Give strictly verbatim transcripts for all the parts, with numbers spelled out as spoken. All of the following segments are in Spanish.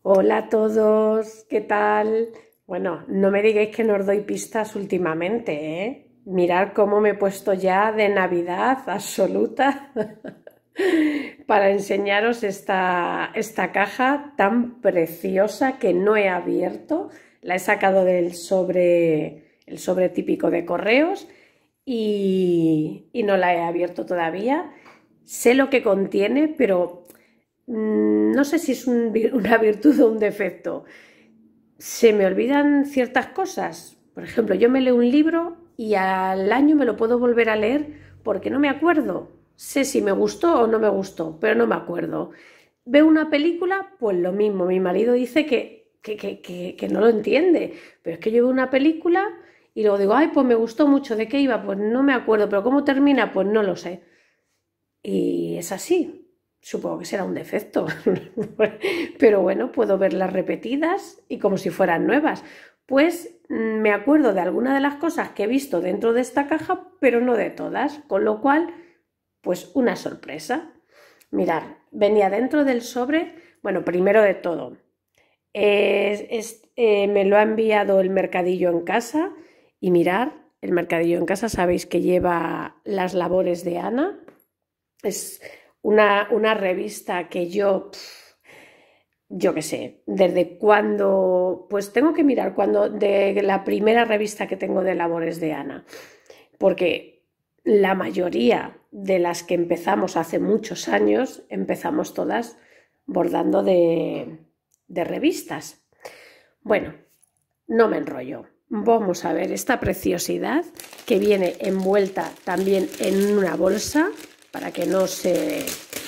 Hola a todos, ¿qué tal? Bueno, no me digáis que no os doy pistas últimamente, ¿eh? Mirad cómo me he puesto ya de Navidad absoluta para enseñaros esta, esta caja tan preciosa que no he abierto. La he sacado del sobre, el sobre típico de correos y, y no la he abierto todavía. Sé lo que contiene, pero no sé si es un, una virtud o un defecto. Se me olvidan ciertas cosas. Por ejemplo, yo me leo un libro y al año me lo puedo volver a leer porque no me acuerdo. Sé si me gustó o no me gustó, pero no me acuerdo. Veo una película, pues lo mismo. Mi marido dice que, que, que, que, que no lo entiende, pero es que yo veo una película y luego digo, ay, pues me gustó mucho. ¿De qué iba? Pues no me acuerdo, pero ¿cómo termina? Pues no lo sé. Y es así. Supongo que será un defecto, pero bueno, puedo verlas repetidas y como si fueran nuevas. Pues me acuerdo de alguna de las cosas que he visto dentro de esta caja, pero no de todas, con lo cual, pues una sorpresa. Mirad, venía dentro del sobre, bueno, primero de todo, es, es, eh, me lo ha enviado el Mercadillo en Casa y mirad, el Mercadillo en Casa sabéis que lleva Las labores de Ana. Es una, una revista que yo, pff, yo qué sé, desde cuando, pues tengo que mirar cuando, de la primera revista que tengo de labores de Ana, porque la mayoría de las que empezamos hace muchos años, empezamos todas bordando de, de revistas. Bueno, no me enrollo. Vamos a ver esta preciosidad que viene envuelta también en una bolsa para que no se,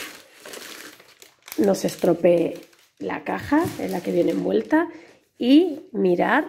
no se estropee la caja en la que viene envuelta. Y mirar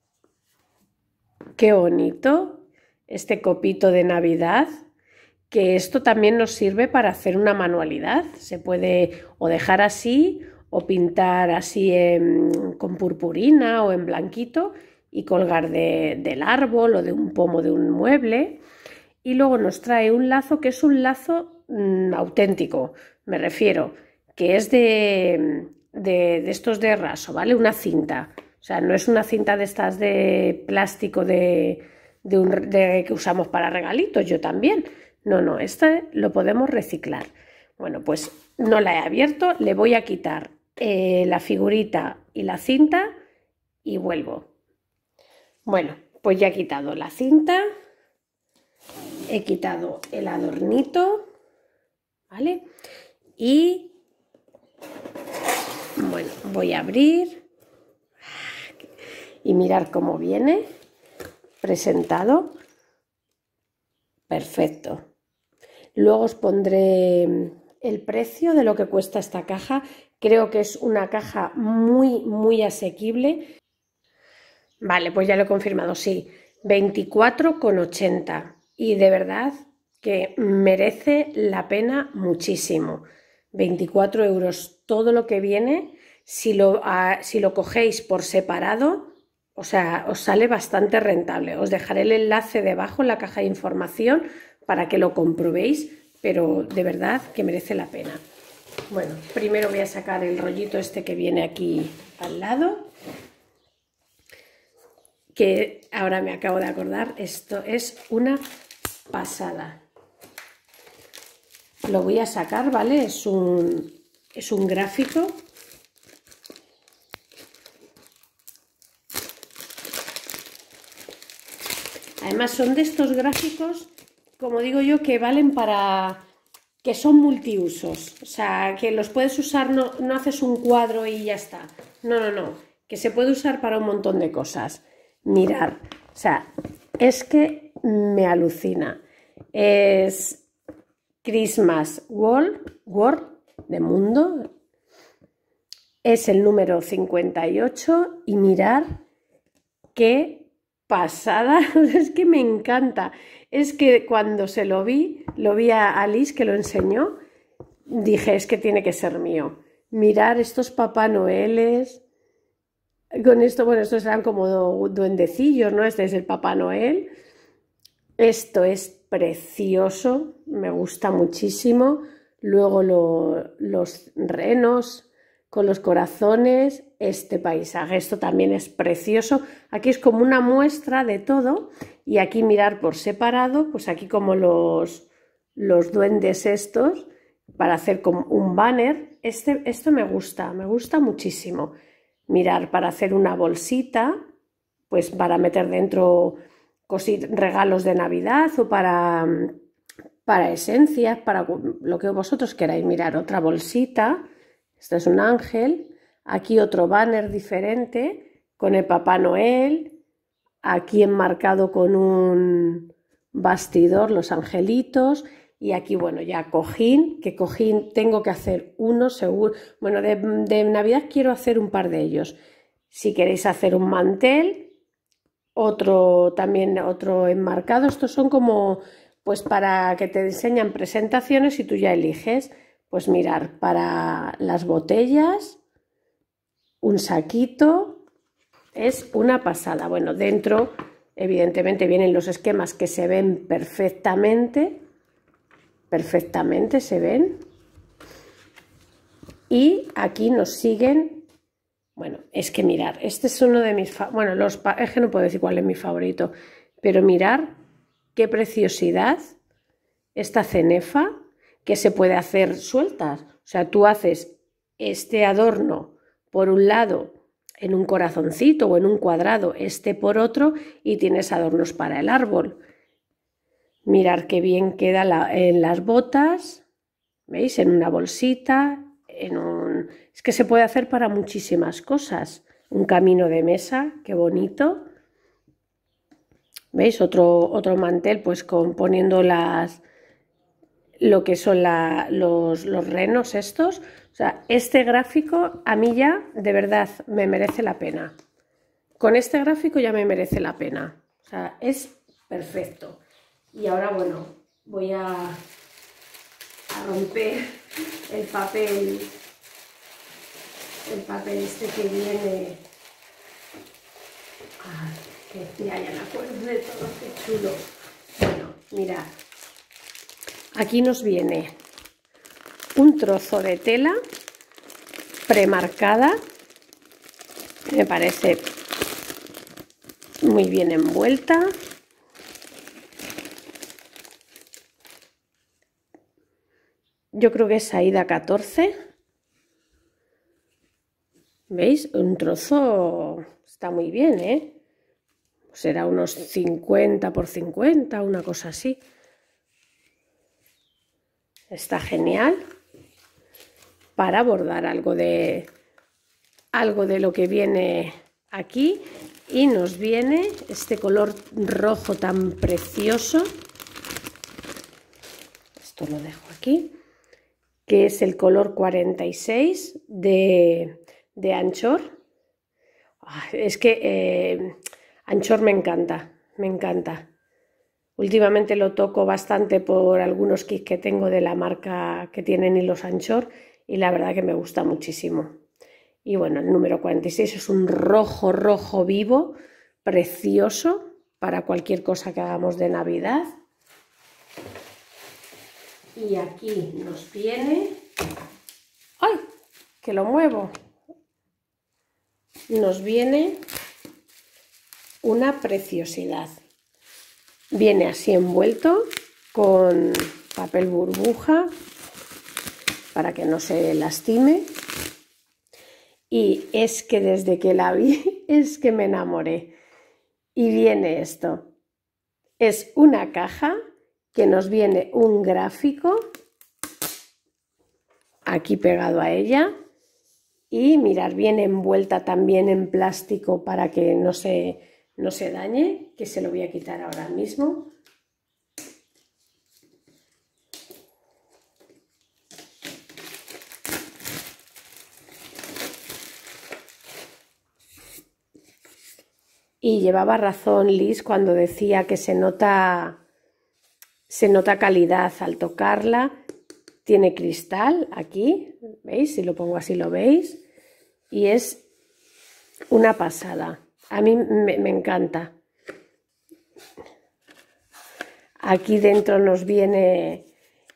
qué bonito este copito de Navidad, que esto también nos sirve para hacer una manualidad. Se puede o dejar así o pintar así en, con purpurina o en blanquito y colgar de, del árbol o de un pomo de un mueble. Y luego nos trae un lazo que es un lazo mmm, auténtico, me refiero, que es de, de, de estos de raso, ¿vale? Una cinta, o sea, no es una cinta de estas de plástico de, de, un, de que usamos para regalitos, yo también. No, no, este lo podemos reciclar. Bueno, pues no la he abierto, le voy a quitar eh, la figurita y la cinta y vuelvo. Bueno, pues ya he quitado la cinta. He quitado el adornito, ¿vale? Y, bueno, voy a abrir y mirar cómo viene presentado. Perfecto. Luego os pondré el precio de lo que cuesta esta caja. Creo que es una caja muy, muy asequible. Vale, pues ya lo he confirmado, sí. veinticuatro con ochenta. Y de verdad que merece la pena muchísimo. veinticuatro euros todo lo que viene. Si lo, uh, si lo cogéis por separado, o sea, os sale bastante rentable. Os dejaré el enlace debajo en la caja de información para que lo comprobéis, pero de verdad que merece la pena. Bueno, primero voy a sacar el rollito este que viene aquí al lado, que ahora me acabo de acordar, esto es una pasada. Lo voy a sacar, ¿vale? Es un, es un gráfico. Además son de estos gráficos, como digo yo, que valen para, que son multiusos. O sea, que los puedes usar, no, no haces un cuadro y ya está. No, no, no. Que se puede usar para un montón de cosas. Mirar, o sea, es que me alucina. Es Christmas World, World de mundo. Es el número cincuenta y ocho y mirar qué pasada, es que me encanta. Es que cuando se lo vi, lo vi a Alice que lo enseñó, dije, es que tiene que ser mío. Mirar estos Papá Noeles. Con esto, bueno, estos eran como duendecillos, ¿no? Este es el Papá Noel. Esto es precioso, me gusta muchísimo. Luego lo, los renos con los corazones, este paisaje. Esto también es precioso. Aquí es como una muestra de todo y aquí mirar por separado, pues aquí como los, los duendes estos, para hacer como un banner. Este, esto me gusta, me gusta muchísimo. Mirar para hacer una bolsita, pues para meter dentro regalos de Navidad o para, para esencias, para lo que vosotros queráis. Mirar otra bolsita, este es un ángel, aquí otro banner diferente con el Papá Noel, aquí enmarcado con un bastidor los angelitos y aquí bueno ya cojín, que cojín tengo que hacer uno seguro, bueno de, de Navidad quiero hacer un par de ellos. Si queréis hacer un mantel, otro también otro enmarcado, estos son como pues para que te enseñan presentaciones y tú ya eliges. Pues mirar, para las botellas, un saquito, es una pasada. Bueno, dentro evidentemente vienen los esquemas que se ven perfectamente, perfectamente se ven. Y aquí nos siguen, bueno, es que mirar, este es uno de mis, bueno, los, es que no puedo decir cuál es mi favorito, pero mirar qué preciosidad esta cenefa, que se puede hacer sueltas. O sea, tú haces este adorno por un lado en un corazoncito o en un cuadrado, este por otro y tienes adornos para el árbol. Mirar qué bien queda la, en las botas, ¿veis? En una bolsita, en un... es que se puede hacer para muchísimas cosas. Un camino de mesa, qué bonito. ¿Veis? Otro, otro mantel, pues con, poniendo las... lo que son la, los, los renos estos. O sea, este gráfico a mí ya de verdad me merece la pena. Con este gráfico ya me merece la pena. O sea, es perfecto. Y ahora, bueno, voy a, a romper el papel, el papel este que viene. Ay, que ya, ya me acuerdo de todo, qué chulo. Bueno, mirad. Aquí nos viene un trozo de tela premarcada, me parece muy bien envuelta. Yo creo que es Aida catorce. ¿Veis? Un trozo está muy bien, ¿eh? Será unos cincuenta por cincuenta, una cosa así. Está genial para bordar algo de algo de lo que viene aquí y nos viene este color rojo tan precioso. Esto lo dejo aquí, que es el color cuarenta y seis de, de Anchor. Es que eh, Anchor me encanta, me encanta. Últimamente lo toco bastante por algunos kits que tengo de la marca que tienen hilos Anchor y la verdad que me gusta muchísimo. Y bueno, el número cuarenta y seis es un rojo, rojo vivo, precioso para cualquier cosa que hagamos de Navidad. Y aquí nos viene... ¡Ay! Que lo muevo. Nos viene una preciosidad. Viene así envuelto con papel burbuja para que no se lastime. Y es que desde que la vi, es que me enamoré. Y viene esto. Es una caja que nos viene un gráfico aquí pegado a ella. Y mirad, viene envuelta también en plástico para que no se... no se dañe, que se lo voy a quitar ahora mismo. Y llevaba razón Liz cuando decía que se nota, se nota calidad al tocarla. Tiene cristal aquí, ¿veis? Si lo pongo así lo veis. Y es una pasada. A mí me, me encanta. Aquí dentro nos viene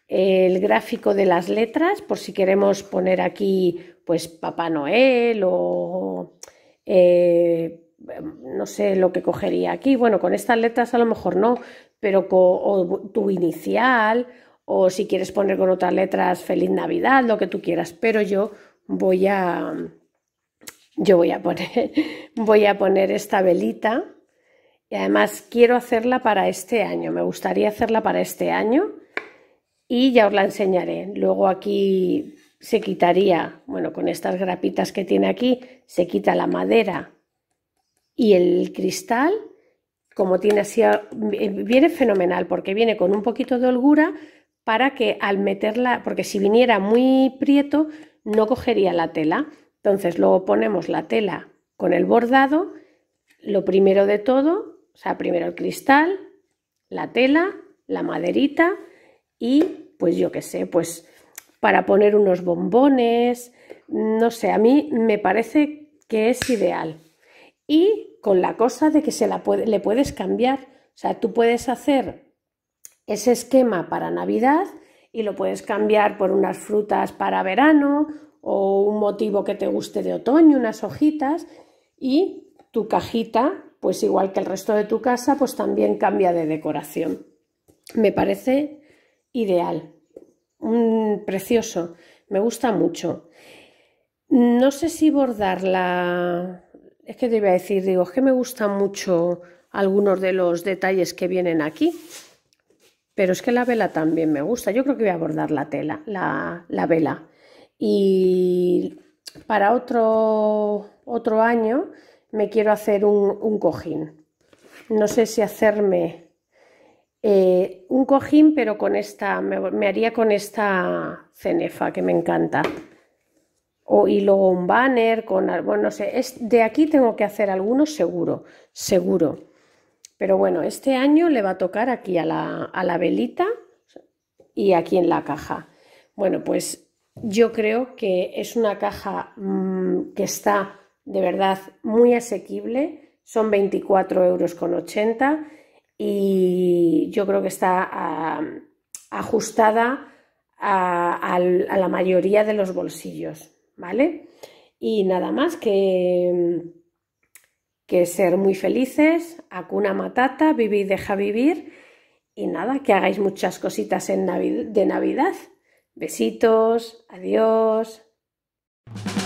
el gráfico de las letras, por si queremos poner aquí pues Papá Noel o eh, no sé lo que cogería aquí. Bueno, con estas letras a lo mejor no, pero con o tu inicial, o si quieres poner con otras letras Feliz Navidad, lo que tú quieras, pero yo voy a yo voy a poner voy a poner esta velita y además quiero hacerla para este año, me gustaría hacerla para este año y ya os la enseñaré. Luego aquí se quitaría, bueno, con estas grapitas que tiene aquí, se quita la madera y el cristal. Como tiene así, viene fenomenal porque viene con un poquito de holgura para que al meterla, porque si viniera muy prieto no cogería la tela. Entonces luego ponemos la tela con el bordado, lo primero de todo, o sea, primero el cristal, la tela, la maderita y pues yo qué sé, pues para poner unos bombones, no sé, a mí me parece que es ideal. Y con la cosa de que se la puede, le puedes cambiar, o sea, tú puedes hacer ese esquema para Navidad y lo puedes cambiar por unas frutas para verano o un motivo que te guste de otoño, unas hojitas, y tu cajita, pues igual que el resto de tu casa, pues también cambia de decoración. Me parece ideal, mm, precioso, me gusta mucho. No sé si bordarla. Es que te iba a decir, digo, es que me gustan mucho algunos de los detalles que vienen aquí, pero es que la vela también me gusta. Yo creo que voy a bordar la tela, la, la vela. Y para otro, otro año me quiero hacer un, un cojín. No sé si hacerme eh, un cojín, pero con esta, me, me haría con esta cenefa que me encanta. O, y luego un banner con, bueno, no sé, es, de aquí tengo que hacer algunos seguro, seguro. Pero bueno, este año le va a tocar aquí a la, a la velita y aquí en la caja. Bueno, pues yo creo que es una caja mmm, que está de verdad muy asequible, son veinticuatro euros con ochenta y yo creo que está a, ajustada a, a, a la mayoría de los bolsillos. ¿Vale? Y nada más que, que ser muy felices, Hakuna Matata, vivir y deja vivir y nada, que hagáis muchas cositas en Navidad, de Navidad. Besitos, adiós.